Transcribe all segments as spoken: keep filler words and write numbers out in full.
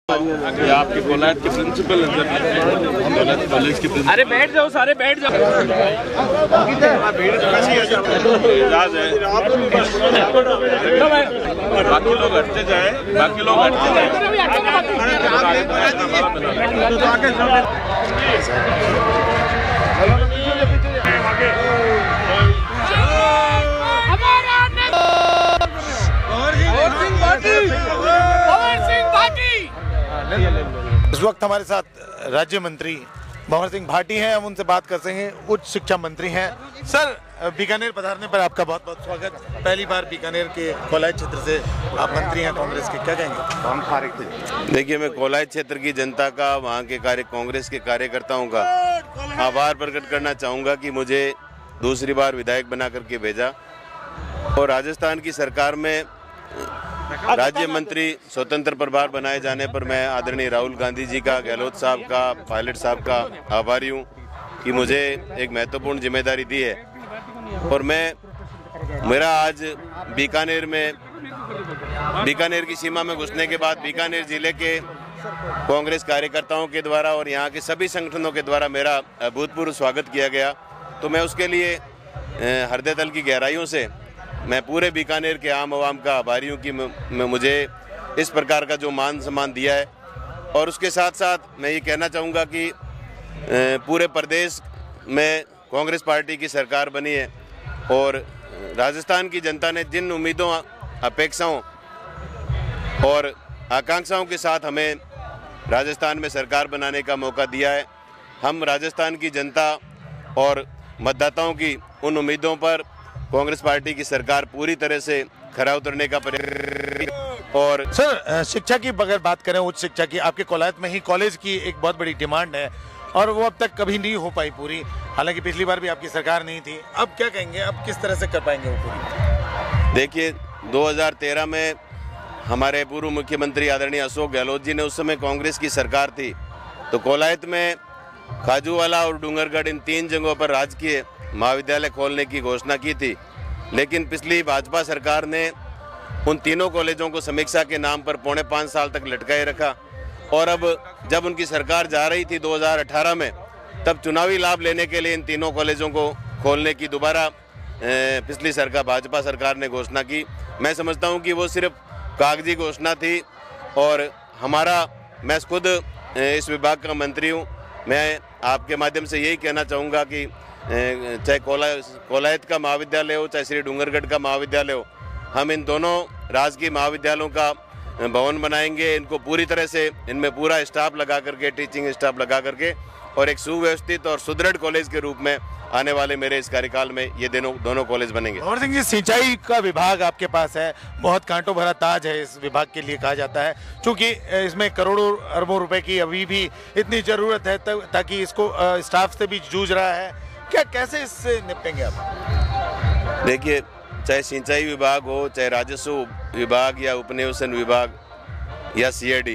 ये आपके कोलायत के प्रिंसिपल हैं कोलायत कॉलेज के प्रिंसिपल। अरे बैठ जाओ, सारे बैठ जाओ। एजाज है, बाकी लोग हटते जाए, बाकी लोग हटते जाए। इस वक्त हमारे साथ राज्य मंत्री भंवर सिंह भाटी हैं। हम उनसे बात कर सकेंगे। उच्च शिक्षा मंत्री हैं। सर, बीकानेर पधारने पर आपका बहुत बहुत स्वागत। पहली बार बीकानेर के कोलायत क्षेत्र से आप मंत्री हैं कांग्रेस के, क्या कहेंगे? देखिए, मैं कोलायत क्षेत्र की जनता का, वहाँ के कार्य कांग्रेस के कार्यकर्ताओं का आभार प्रकट करना चाहूँगा कि मुझे दूसरी बार विधायक बना करके भेजा और राजस्थान की सरकार में राज्य मंत्री स्वतंत्र प्रभार बनाए जाने पर मैं आदरणीय राहुल गांधी जी का, गहलोत साहब का, पायलट साहब का आभारी हूँ कि मुझे एक महत्वपूर्ण जिम्मेदारी दी है। और मैं मेरा आज बीकानेर में बीकानेर की सीमा में घुसने के बाद बीकानेर जिले के कांग्रेस कार्यकर्ताओं के द्वारा और यहाँ के सभी संगठनों के द्वारा मेरा अभूतपूर्व स्वागत किया गया, तो मैं उसके लिए हृदय तल की गहराइयों से मैं पूरे बीकानेर के आम आवाम का आभारी हूँ कि मैं मुझे इस प्रकार का जो मान सम्मान दिया है। और उसके साथ साथ मैं ये कहना चाहूँगा कि पूरे प्रदेश में कांग्रेस पार्टी की सरकार बनी है और राजस्थान की जनता ने जिन उम्मीदों, अपेक्षाओं और आकांक्षाओं के साथ हमें राजस्थान में सरकार बनाने का मौका दिया है, हम राजस्थान की जनता और मतदाताओं की उन उम्मीदों पर कांग्रेस पार्टी की सरकार पूरी तरह से खरा उतरने का प्रयास। और सर, शिक्षा की अगर बात करें, उच्च शिक्षा की, आपके कोलायत में ही कॉलेज की एक बहुत बड़ी डिमांड है और वो अब तक कभी नहीं हो पाई पूरी। हालांकि पिछली बार भी आपकी सरकार नहीं थी। अब क्या कहेंगे, अब किस तरह से कर पाएंगे वो पूरी? देखिए, दो हज़ार तेरह में हमारे पूर्व मुख्यमंत्री आदरणीय अशोक गहलोत जी ने, उस समय कांग्रेस की सरकार थी, तो कोलायत में खाजूवाला और डूंगरगढ़ इन तीन जगहों पर राजकीय महाविद्यालय खोलने की घोषणा की थी। लेकिन पिछली भाजपा सरकार ने उन तीनों कॉलेजों को समीक्षा के नाम पर पौने पाँच साल तक लटकाए रखा और अब जब उनकी सरकार जा रही थी दो हज़ार अठारह में, तब चुनावी लाभ लेने के लिए इन तीनों कॉलेजों को खोलने की दोबारा पिछली सरकार, भाजपा सरकार ने घोषणा की। मैं समझता हूं कि वो सिर्फ कागजी घोषणा थी और हमारा, मैं खुद इस विभाग का मंत्री हूँ, मैं आपके माध्यम से यही कहना चाहूँगा कि चाहे कोला कोलायत का महाविद्यालय हो, चाहे श्री डूंगरगढ़ का महाविद्यालय हो, हम इन दोनों राजकीय महाविद्यालयों का भवन बनाएंगे। इनको पूरी तरह से, इनमें पूरा स्टाफ लगा करके, टीचिंग स्टाफ लगा करके और एक सुव्यवस्थित और सुदृढ़ कॉलेज के रूप में आने वाले मेरे इस कार्यकाल में ये दोनों दोनों कॉलेज बनेंगे। भंवर सिंह जी, सिंचाई का विभाग आपके पास है, बहुत कांटों भरा ताज है इस विभाग के लिए कहा जाता है, क्योंकि इसमें करोड़ों अरबों रुपए की अभी भी इतनी जरूरत है ताकि इसको स्टाफ से भी जूझ रहा है। क्या, कैसे इससे निपटेंगे आप? देखिए, चाहे सिंचाई विभाग हो, चाहे राजस्व विभाग या उपनिवेशन विभाग या सीआईडी,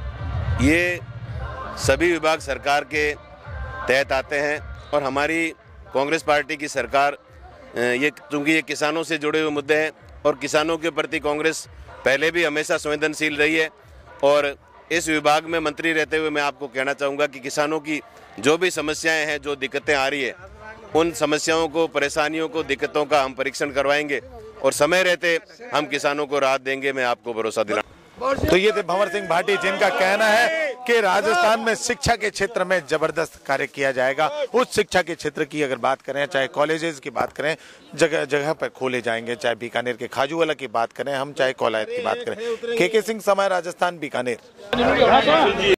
ये सभी विभाग सरकार के तहत आते हैं और हमारी कांग्रेस पार्टी की सरकार, ये चूँकि ये किसानों से जुड़े हुए मुद्दे हैं और किसानों के प्रति कांग्रेस पहले भी हमेशा संवेदनशील रही है। और इस विभाग में मंत्री रहते हुए मैं आपको कहना चाहूँगा कि किसानों की जो भी समस्याएं हैं, जो दिक्कतें आ रही है, उन समस्याओं को, परेशानियों को, दिक्कतों का हम परीक्षण करवाएंगे और समय रहते हम किसानों को राहत देंगे, मैं आपको भरोसा दिला। तो ये थे भंवर सिंह भाटी, जिनका कहना है कि राजस्थान में शिक्षा के क्षेत्र में जबरदस्त कार्य किया जाएगा। उच्च शिक्षा के क्षेत्र की अगर बात करें, चाहे कॉलेजेस की बात करें, जगह जगह पर खोले जाएंगे, चाहे बीकानेर के खाजूवाला की बात करें हम, चाहे कोलायत की बात करें। के के सिंह, समय राजस्थान, बीकानेर।